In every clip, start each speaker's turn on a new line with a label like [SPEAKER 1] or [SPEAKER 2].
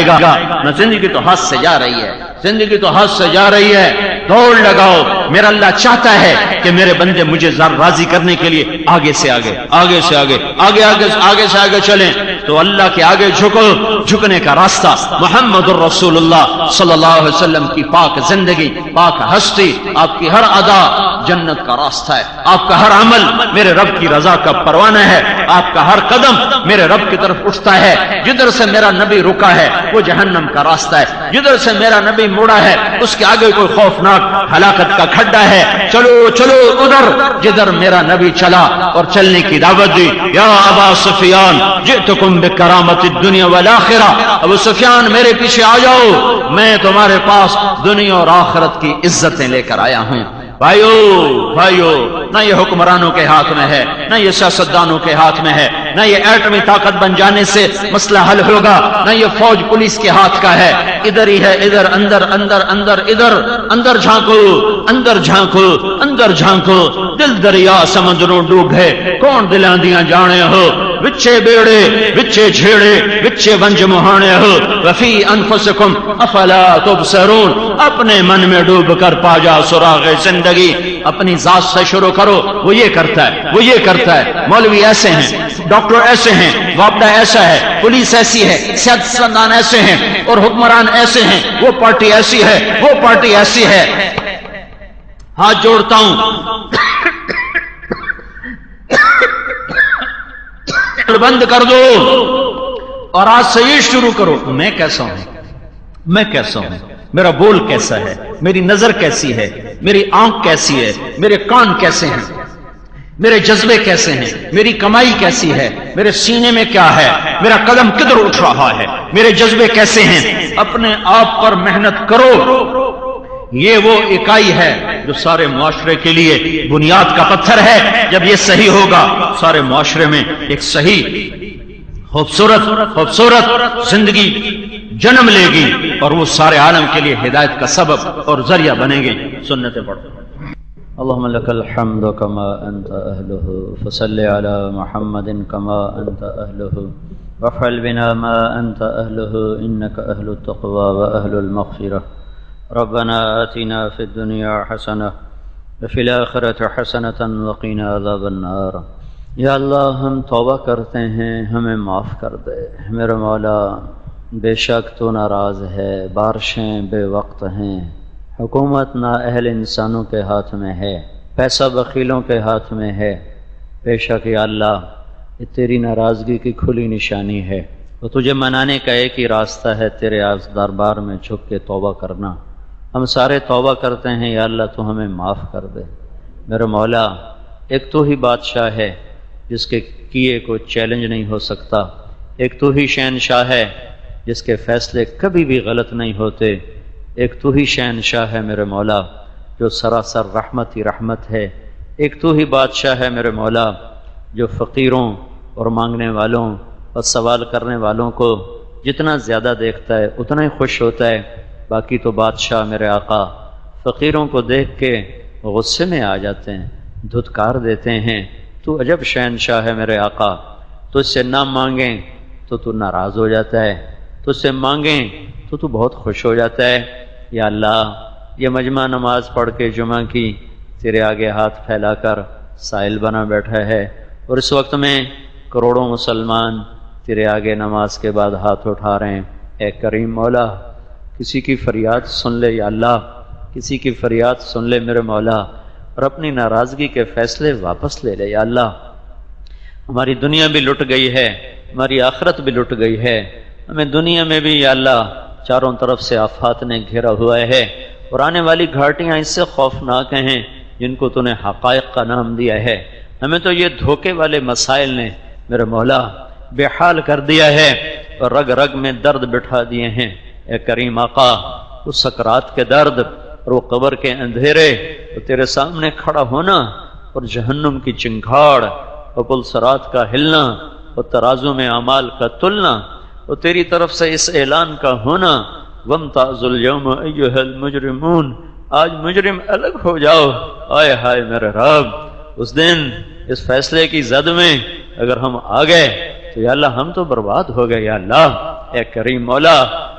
[SPEAKER 1] گا نہ زندگی تو ہاتھ سے جا رہی ہے، زندگی تو ہاتھ سے جا رہی ہے، دوڑ لگاؤ۔ میرا اللہ چاہتا ہے کہ میرے بندے مجھے راضی کرنے کے لیے آگے سے آگے آگے سے آگے آگے آگے آگے سے آگے چلیں، تو اللہ کے آگے جھکو۔ جھکنے کا راستہ محمد الرسول اللہ صلی اللہ علیہ وسلم کی پاک زندگی، پاک ہستی، آپ کی ہر ادا جنت کا راستہ ہے، آپ کا ہر عمل میرے رب کی رضا کا پروانہ ہے، آپ کا ہر قدم میرے رب کی طرف اٹھتا ہے۔ جدھر سے میرا نبی رکا ہے وہ جہنم کا راستہ ہے، جدھر سے میرا نبی مڑا ہے اس کے آگے کوئی خوفناک ہلاکت کا کھڈا ہے۔ چلو چلو ادھر جدھر میرا نبی چلا اور چلنے کی دعوت دی۔ یا ابا سفیان جئتکم بکرامت الدنیا والآخرہ، ابو سفیان میرے پیچھے آ جاؤ، میں تمہارے پاس دنیا اور آخرت کی عزتیں لے کر آیا ہوں۔ بھائیو نہ یہ حکمرانوں کے ہاتھ میں ہے، نہ یہ سیاستدانوں کے ہاتھ میں ہے، نہ یہ ایٹمی طاقت بن جانے سے مسئلہ حل ہوگا، نہ یہ فوج پولیس کے ہاتھ کا ہے، ادھر ہی ہے، ادھر اندر اندر اندر ادھر اندر جھانکو، اندر جھانکو، اندر جھانکو، دل دریا سمندروں ڈوب ہے، کون دلاں دیاں جانے ہو، وچے بیڑے وچے جھیڑے وچے ونج مہانے ہو، وفی انفسکم افلا تبصرون، اپنے من میں ڈوب کر پا جا سراغ زندگی، اپنی ذات سے شروع کرو۔ وہ یہ کرتا ہے، وہ یہ کرتا ہے، مولوی ایسے ہیں، ڈاکٹر ایسے ہیں، وابڈا ایسا ہے، پولیس ایسی ہے، سیاستدان ایسے ہیں اور حکمران ایسے ہیں، وہ پارٹی ایسی ہے، وہ پارٹی ایسی ہے۔ ہاتھ جوڑتا ہوں، بند کر دو اور آج سے یہ شروع کرو، میں کیسا ہوں، میں کیسا ہوں، میرا بول کیسا ہے، میری نظر کیسی ہے، میری آنکھ کیسی ہے، میرے کان کیسے ہیں، میرے جذبے کیسے ہیں، میری کمائی کیسی ہے، میرے سینے میں کیا ہے، میرا قدم کدھر اٹھ رہا ہے، میرے جذبے کیسے ہیں۔ اپنے آپ پر محنت کرو، یہ وہ اکائی ہے جو سارے معاشرے کے لیے بنیاد کا پتھر ہے۔ جب یہ صحیح ہوگا سارے معاشرے میں ایک صحیح خوبصورت زندگی جنم لے گی اور وہ سارے عالم کے لیے ہدایت کا سبب اور ذریعہ بنے گی۔ سنتیں پڑھو۔
[SPEAKER 2] اللهم لك الحمد كما أنت أهله فصل على محمد كما أنت أهله وافعل بنا ما أنت أهله إنك أهل التقوى وأهل المغفرة ربنا آتنا في الدنيا حسنة وفي الآخرة حسنة وقنا عذاب النار۔ یا اللہ ہم توبہ کرتے ہیں، ہمیں معاف کر دے میرے مولا، بے شک تو ناراض ہے، بارشیں بے وقت ہیں، حکومت نااہل انسانوں کے ہاتھ میں ہے، پیسہ بخیلوں کے ہاتھ میں ہے۔ بے شک یا اللہ یہ تیری ناراضگی کی کھلی نشانی ہے، وہ تجھے منانے کا ایک ہی راستہ ہے، تیرے دربار میں جھک کے توبہ کرنا۔ ہم سارے توبہ کرتے ہیں، یا اللہ تو ہمیں معاف کر دے میرے مولا۔ ایک تو ہی بادشاہ ہے جس کے کیے کو چیلنج نہیں ہو سکتا، ایک تو ہی شہنشاہ ہے جس کے فیصلے کبھی بھی غلط نہیں ہوتے، ایک تو ہی شہنشاہ ہے میرے مولا جو سراسر رحمت ہی رحمت ہے، ایک تو ہی بادشاہ ہے میرے مولا جو فقیروں اور مانگنے والوں اور سوال کرنے والوں کو جتنا زیادہ دیکھتا ہے اتنا ہی خوش ہوتا ہے۔ باقی تو بادشاہ میرے آقا فقیروں کو دیکھ کے غصے میں آ جاتے ہیں، دھتکار دیتے ہیں۔ تو عجب شہنشاہ ہے میرے آقا، تو اس سے نہ مانگیں تو ناراض ہو جاتا ہے، تو اس سے مانگیں تو بہت خوش ہو جاتا ہے۔ یا اللہ یہ مجمع نماز پڑھ کے جمعہ کی تیرے آگے ہاتھ پھیلا کر سائل بنا بیٹھا ہے، اور اس وقت میں کروڑوں مسلمان تیرے آگے نماز کے بعد ہاتھ اٹھا رہے ہیں۔ اے کریم مولا کسی کی فریاد سن لے یا اللہ، کسی کی فریاد سن لے میرے مولا، اور اپنی ناراضگی کے فیصلے واپس لے لے یا اللہ۔ ہماری دنیا بھی لٹ گئی ہے، ہماری آخرت بھی لٹ گئی ہے، ہمیں دنیا میں بھی یا اللہ چاروں طرف سے آفات نے گھیرا ہوا ہے، اور آنے والی گھاٹیاں اس سے خوفناک ہیں جن کو تو نے حقائق کا نام دیا ہے۔ ہمیں تو یہ دھوکے والے مسائل نے میرے مولا بے حال کر دیا ہے اور رگ رگ میں درد بٹھا دیے ہیں۔ اے کریم آقا اس سکرات کے درد اور وہ قبر کے اندھیرے، وہ تیرے سامنے کھڑا ہونا اور جہنم کی چنگھاڑ اور پل صراط کا ہلنا اور ترازو میں اعمال کا تلنا اور تیری طرف سے اس اعلان کا ہونا، وَامْتَازُوا الْيَوْمَ أَيُّهَا الْمُجْرِمُونَ، آج مجرم الگ ہو جاؤ۔ آئے ہائے میرے رب، اس دن اس فیصلے کی زد میں اگر ہم آ گئے تو یا اللہ ہم تو برباد ہو گئے۔ یا اللہ اے کریم مولا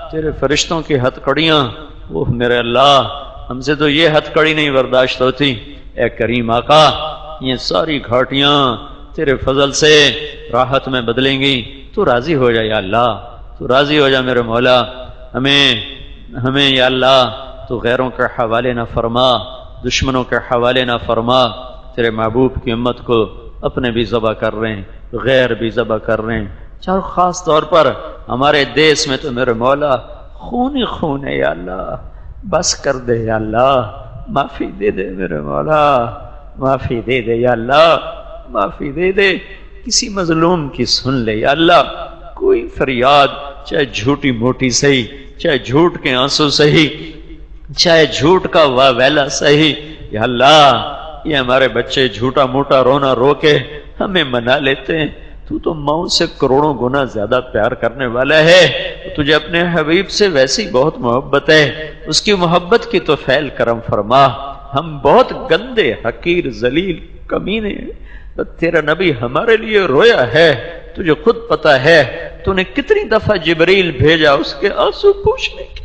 [SPEAKER 2] تیرے فرشتوں کی ہتھکڑیاں، وہ میرے اللہ ہم سے تو یہ ہتھکڑی نہیں برداشت ہوتی، اے کریم آقا یہ ساری گھاٹیاں تیرے فضل سے راحت میں بدلیں گی، تو راضی ہو جا یا اللہ، تو راضی ہو جا میرے مولا، ہمیں یا اللہ تو غیروں کے حوالے نہ فرما، دشمنوں کے حوالے نہ فرما، تیرے محبوب کی امت کو اپنے بھی ذبح کر رہے ہیں، غیر بھی ذبح کر رہے ہیں، اور خاص طور پر ہمارے دیس میں تو میرے مولا خون ہی خون ہے یا اللہ، بس کر دے یا اللہ، معافی دے دے میرے مولا، معافی دے دے یا اللہ، معافی دے دے، کسی مظلوم کی سن لے یا اللہ، کوئی فریاد چاہے جھوٹی موٹی سہی، چاہے جھوٹ کے آنسو سہی، چاہے جھوٹ کا واویلا سہی، یا اللہ یہ ہمارے بچے جھوٹا موٹا رونا رو کے ہمیں منا لیتے ہیں، تو ماؤں سے کروڑوں گنا زیادہ پیار کرنے والا ہے، تجھے اپنے حبیب سے ویسی بہت محبت ہے، اس کی محبت کی تو فعل کرم فرما، ہم بہت گندے حقیر ذلیل کمینے ہیں، تیرا نبی ہمارے لیے رویا ہے، تجھے خود پتا ہے تو نے کتنی دفعہ جبریل بھیجا اس کے آنسو پوچھنے کی،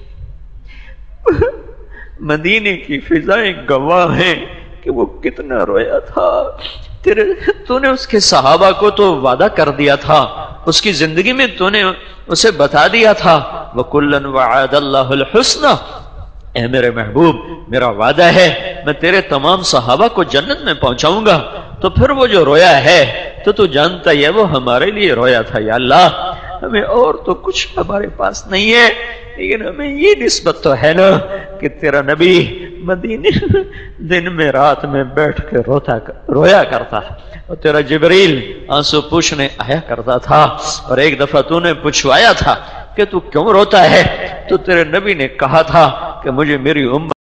[SPEAKER 2] مدینے کی فضائیں گواہ ہیں کہ وہ کتنا رویا تھا، تو نے اس کے صحابہ کو تو وعدہ کر دیا تھا، اس کی زندگی میں تو نے اسے بتا دیا تھا وَكُلًّا وَعَدَ اللَّهُ الْحُسْنَى، اے میرے محبوب میرا وعدہ ہے میں تیرے تمام صحابہ کو جنت میں پہنچاؤں گا، تو پھر وہ جو رویا ہے تو جانتا ہے وہ ہمارے لیے رویا تھا، یا اللہ ہمیں اور تو کچھ ہمارے پاس نہیں ہے، لیکن ہمیں یہ نسبت تو ہے نا کہ تیرا نبی مدینے دن میں رات میں بیٹھ کے رویا کرتا، اور تیرا جبریل آنسو پوچھنے آیا کرتا تھا، اور ایک دفعہ تو نے پوچھوایا تھا کہ تو کیوں روتا ہے، تو تیرے نبی نے کہا تھا کہ مجھے میری امت